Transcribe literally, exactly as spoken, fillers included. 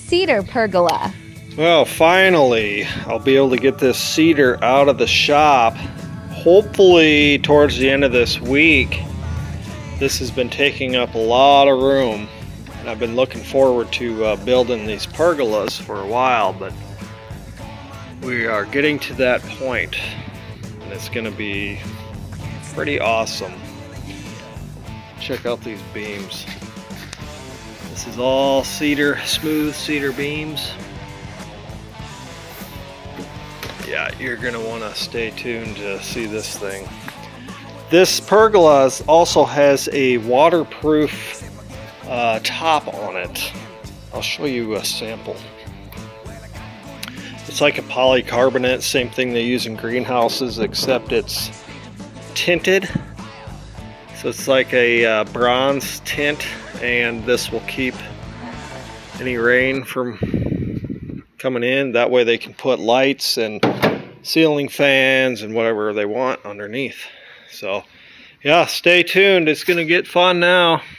cedar pergola. Well, finally, I'll be able to get this cedar out of the shop. Hopefully, towards the end of this week. This has been taking up a lot of room. And I've been looking forward to uh, building these pergolas for a while, but we are getting to that point, and it's going to be pretty awesome. Check out these beams. This is all cedar, smooth cedar beams. Yeah, you're gonna want to stay tuned to see this thing. This pergola also has a waterproof uh, top on it. I'll show you a sample. It's like a polycarbonate, same thing they use in greenhouses, except it's tinted. So it's like a uh, bronze tint, and this will keep any rain from coming in. That way they can put lights and ceiling fans and whatever they want underneath. So yeah, stay tuned. It's gonna get fun now.